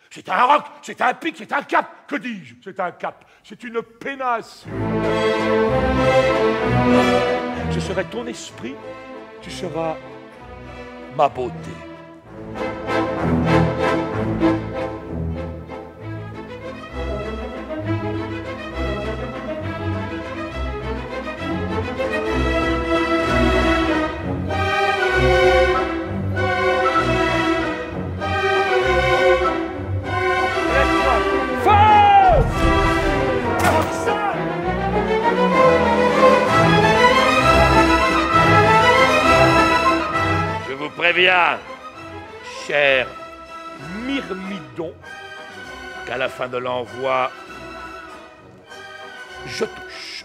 C'est un roc, c'est un pic, c'est un cap. Que dis-je? C'est un cap, c'est une pénasse. Je serai ton esprit, tu seras ma beauté. Je vous préviens, cher Myrmidon, qu'à la fin de l'envoi, je touche.